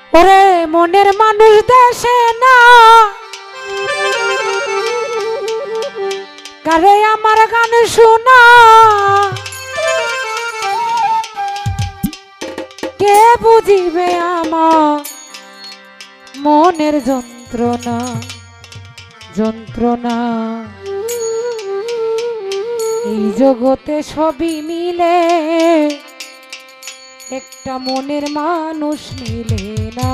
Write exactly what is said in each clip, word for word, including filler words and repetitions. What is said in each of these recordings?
ওরে মনের মানুষ দেশে না কারে আমার গান শোনা কে বুঝিবে আমার মনের যন্ত্রণা যন্ত্রণা এই জগতে সবই মিলে একটা মনের মানুষ মিলে না।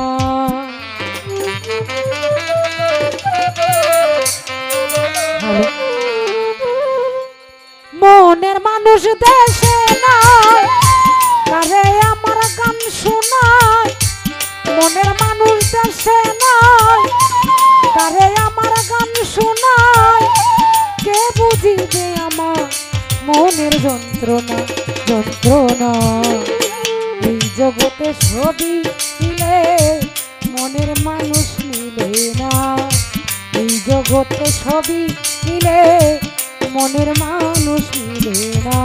মনের মানুষ দেশে না কারে আমার গান শোনায় মনের মানুষ দেশে নাই কারে আমার গান শোনায় কে বুঝিবে আমার মনের যন্ত্রণা যন্ত্রণা এই জগতে সবই মিলে মনের মানুষ মিলে না এই জগতে সবই মিলে মনের মানুষ মিলে না।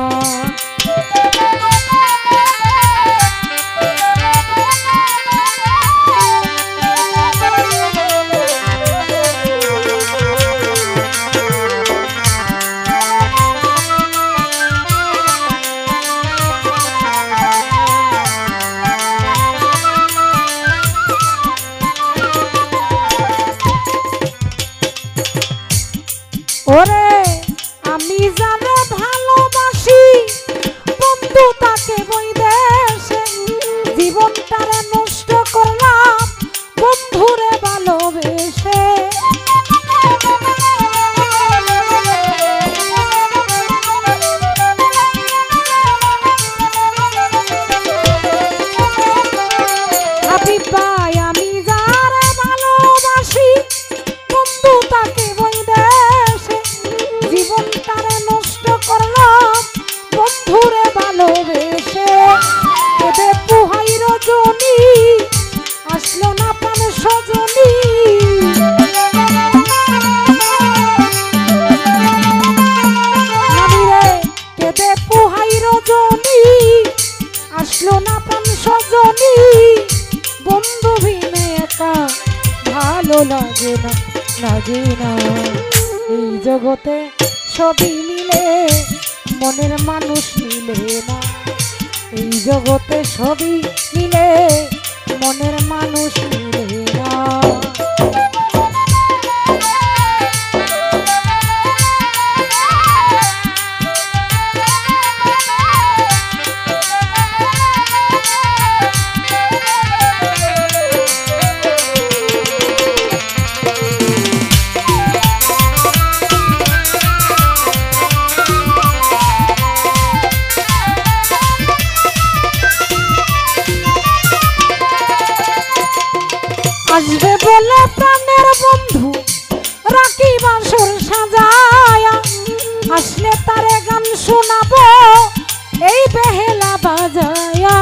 ওরে আমি জানে ভালোবাসি বন্ধু তাকে বৈদেশে জীবনটারে নষ্ট করলাম বন্ধুরে ভালোবেসে হাবিব ভাই আমি যারে ভালোবাসি বন্ধু তাকে জীবনটারে নষ্ট করলাম বন্ধুরে ভালোবেসে কেঁদে পুহাই রজনী আসলো না প্রাণ সজনী কেঁদে পুহাই রজনী আসলো না প্রাণ সজনী বন্ধু ভিনে একা ভালো লাগে না লাগে না এই জগতে সবই মিলে মনের মানুষ মিলে না এই জগতে সবই মিলে মনের মানুষ মিলে না। আসবে বলে প্রাণের বন্ধু রাখি বাসর সাজায়া আসলে তারে গান শোনাবো এই বেহেলা বাজায়া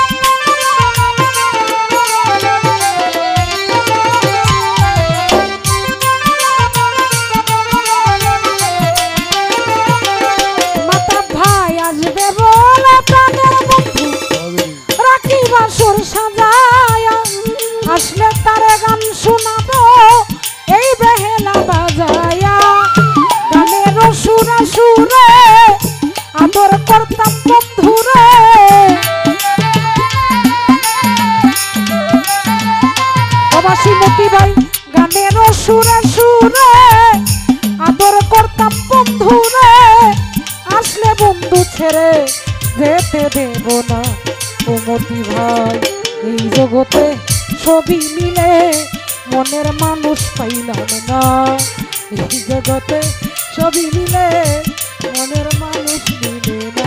মাতা ভাই আসবে বলে প্রাণের বন্ধু রাখি বাসর সাজায়া আসলে তারে গান শোনাবো এই বেহেলা বাজায়া গানের সুরে সুরে আদর করতাম বন্ধুরে প্রবাসী মতি ভাই গানের সুরে সুরে আদর করতাম বন্ধুরে আসলে বন্ধু ছেড়ে যেতে দেব না ও মতি ভাই এই জগতে সবই মিলে মনের মানুষ পাইলাম না এই জগতে সবই মিলে মনের মানুষ মিলে না।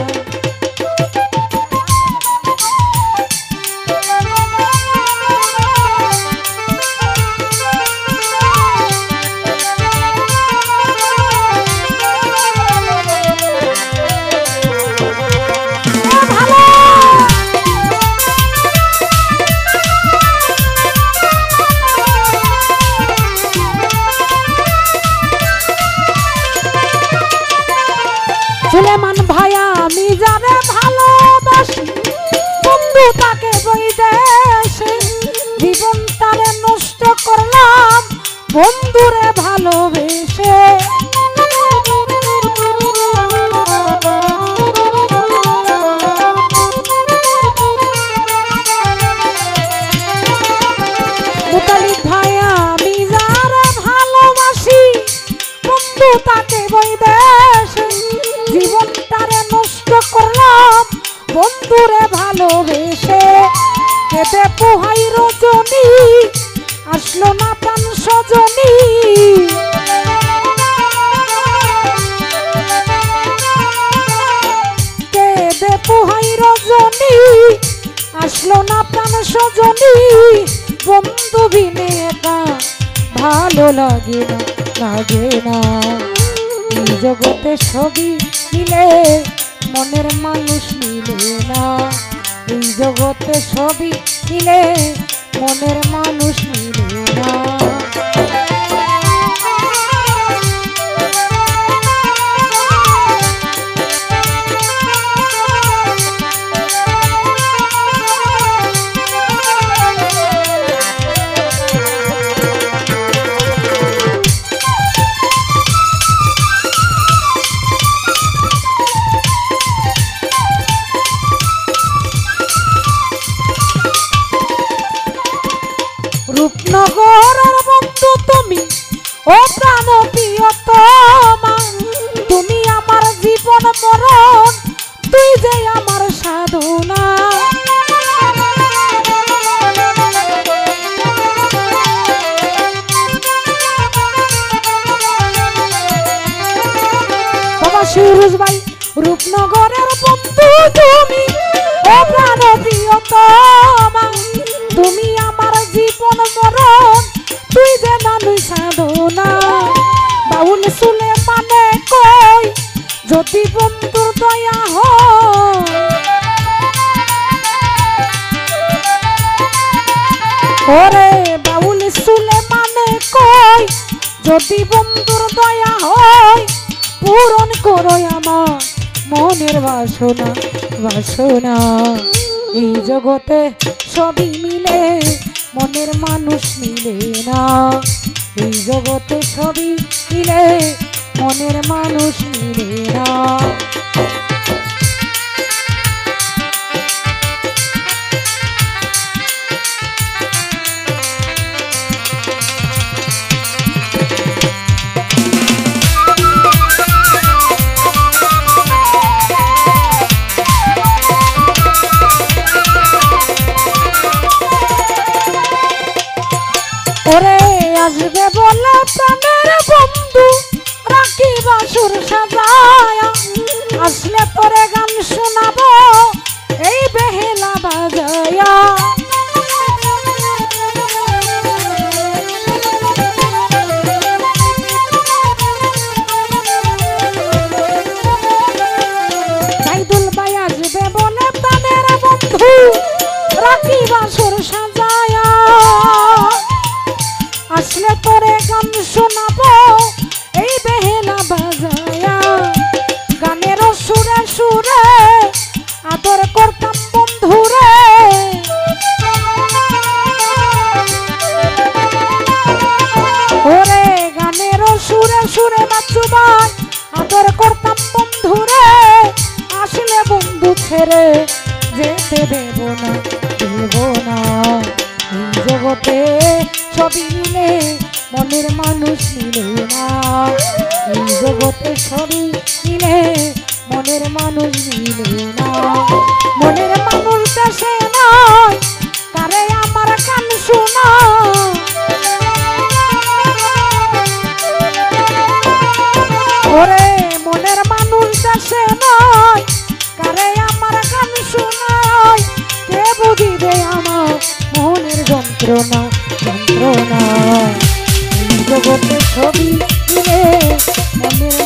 তাকে বৈদেশে জীবনটারে নষ্ট করলাম বন্ধুরে ভালোবেসে। কেঁদে পোহাই রজনী আসলো না প্রাণ সজনী। কেঁদে পোহাই রজনী আসলো না প্রাণ সজনী। বন্ধু বিনে একা ভালো লাগে না, লাগে না। এই জগতে সবই মিলে মনের মানুষ মিলে না। এই জগতে সবই মিলে মনের মানুষ মিলে না। রূপনগরের বন্ধু তুমি ও প্রাণ প্রিয়তমা। তুমি আমার জীবন মরণ, তুই যে আমার সাধনা। বাবা সুরজ ভাই রূপনগরের বন্ধু তুমি ও প্রাণ প্রিয়তমা। তুমি আমার জীবন মরণ, তুই যে মানুষ সাধনা। বাউল শুনে মানে কই যদি বন্ধুর দয়া হয়। ওরে বাউল শুনে মানে কই যদি বন্ধুর দয়া হয়। পূরণ করো আমার মনের বাসনা, বাসনা। এই জগতে সবই মিলে মনের মানুষ মিলে না। এই জগতে সবই মিলে মনের মানুষ মিলে না। ওরে আসবে বলে প্রাণের বন্ধু রাখি বাসুর সাজায়া। আসলে তোরে গান শোনাবো এই বেহেলা বাজায়া। সাইদুল ভাই আসবে বলে প্রাণের বন্ধু রাখি বাসুর সাজায়া। আসলে তোরে গান শোনাবো এই বেহেলা বাজায়া। গানের সুরে সুরে আদর করতাম বন্ধুরে। ওরে গানের সুরে সুরে বাচ্চু ভাই আদর করতাম বন্ধুরে। আসলে বন্ধু ছেড়ে যেতে দেব না, দেব না। এই জগতে সবই মিলে মনের মানুষ মিলে না। এই জগতে সবই মিলে মনের মানুষ মিলে না। মনের মানুষ দেশে নয় তারে আমার গান শোনা। ওরে মনের মানুষ দেশে নয় কারে আমার গান শোনায়। কে বুঝিবে আমার মনের যন্ত্রণা, যন্ত্রণা। এই জগতে ছবি মিলে মনের